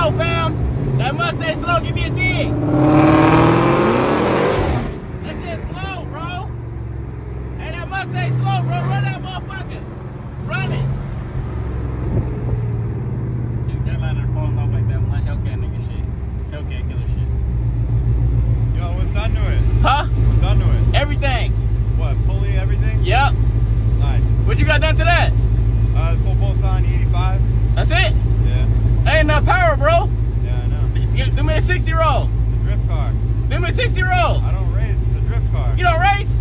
slow, fam. That Mustang slow, give me a dig. That shit slow, bro. Hey, that Mustang slow, bro. Run that motherfucker. Run it. He's got a line of the phone off like that one Hellcat nigga shit. Hellcat killer shit. Yo, what's done to it? Huh? What's done to it? Everything. What, pulley, everything? Yep. Nice. What you got done to that? Full bolts on, 85. That's it? Yeah. Ain't enough power, bro. Yeah, I know. Do me a 60 roll. It's a drift car. Do me a 60 roll. I don't race, it's a drift car. You don't race?